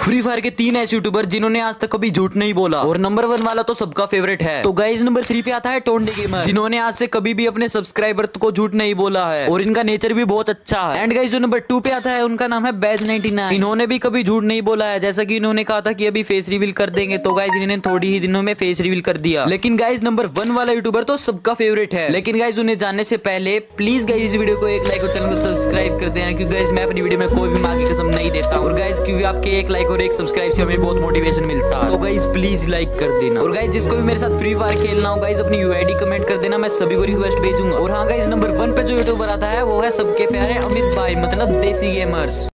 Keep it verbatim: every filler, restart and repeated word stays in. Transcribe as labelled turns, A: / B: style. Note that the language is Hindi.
A: फ्री फायर के तीन ऐसे यूट्यूबर जिन्होंने आज तक कभी झूठ नहीं बोला, और नंबर वन वाला तो सबका फेवरेट है। तो गाइस नंबर थ्री पे आता है टोंडे गेमर, जिन्होंने आज से कभी भी अपने सब्सक्राइबर को झूठ नहीं बोला है और इनका नेचर भी बहुत अच्छा है। एंड गाइस जो नंबर टू पे आता है उनका नाम है बैज नाइनटी नाइन। इन्होंने भी कभी झूठ नहीं बोला है, जैसा कि इन्होंने कहा था कि अभी फेस रिवील कर देंगे, तो गाइस इन्होंने थोड़ी ही दिनों में फेस रिवील कर दिया। लेकिन गाइस नंबर वन वाला यूट्यूबर तो सबका फेवरेट है। लेकिन गाइस उन्हें जानने से पहले प्लीज गाइस इस वीडियो को एक लाइक और चैनल को सब्सक्राइब कर देना, क्योंकि गाइस मैं अपनी वीडियो में कोई भी माँ की कसम नहीं देता, और गाइस क्योंकि आपके एक लाइक और एक सब्सक्राइब से हमें बहुत मोटिवेशन मिलता है। तो गाइस प्लीज लाइक कर देना, और गाइस जिसको भी मेरे साथ फ्री फायर खेलना हो गाइस अपनी यूआईडी कमेंट कर देना, मैं सभी को रिक्वेस्ट भेजूंगा। और हाँ गाइस नंबर वन पे जो यूट्यूबर आता है वो है सबके प्यारे अमित भाई, मतलब देसी गेमर्स।